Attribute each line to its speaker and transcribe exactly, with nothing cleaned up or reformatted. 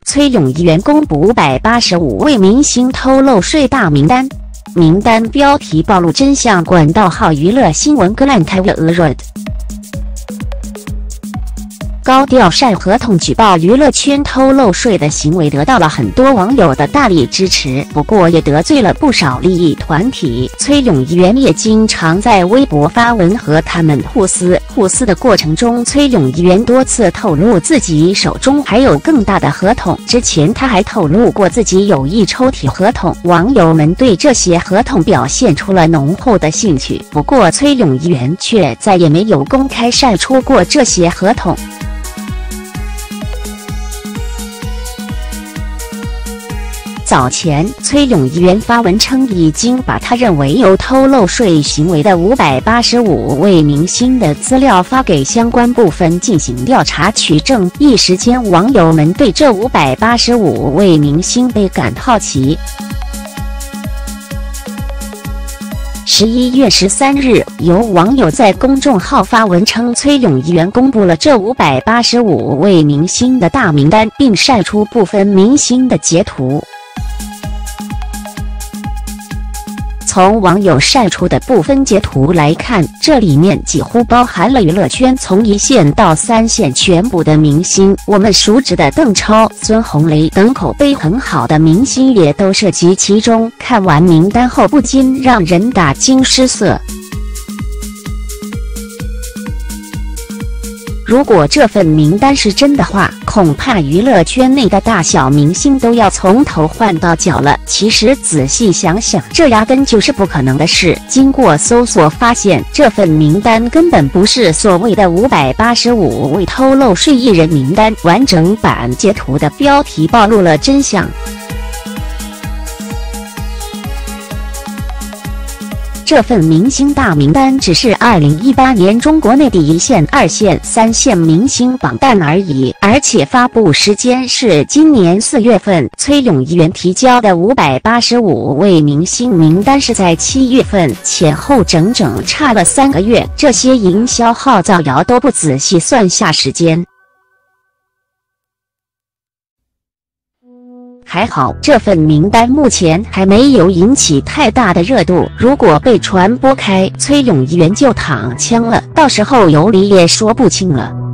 Speaker 1: 崔永元公布五百八十五位明星偷漏税大名单，名单标题暴露真相。管道号娱乐新闻 Glenn Taylor。高调晒合同举报娱乐圈偷漏税的行为得到了很多网友的大力支持，不过也得罪了不少利益团体。崔永元也经常在微博发文和他们互撕，互撕的过程中，崔永元多次透露自己手中还有更大的合同。之前他还透露过自己有一抽屉合同，网友们对这些合同表现出了浓厚的兴趣。不过崔永元却再也没有公开晒出过这些合同。早前，崔永元发文称，已经把他认为有偷漏税行为的五百八十五位明星的资料发给相关部分进行调查取证。一时间，网友们对这五百八十五位明星倍感好奇。十一月十三日，有网友在公众号发文称，崔永元公布了这五百八十五位明星的大名单，并晒出部分明星的截图。从网友晒出的部分截图来看，这里面几乎包含了娱乐圈从一线到三线全部的明星。我们熟知的邓超、孙红雷等口碑很好的明星也都涉及其中。看完名单后，不禁让人大惊失色。如果这份名单是真的话，恐怕娱乐圈内的大小明星都要从头换到脚了。其实仔细想想，这压根就是不可能的事。经过搜索发现，这份名单根本不是所谓的五百八十五位偷漏税艺人名单。完整版截图的标题暴露了真相。这份明星大名单只是二零一八年中国内地一线、二线、三线明星榜单而已，而且发布时间是今年四月份。崔永元提交的五百八十五位明星名单是在七月份，前后整整差了三个月。这些营销号造谣都不仔细算下时间。还好，这份名单目前还没有引起太大的热度。如果被传播开，崔永元就躺枪了，到时候有理也说不清了。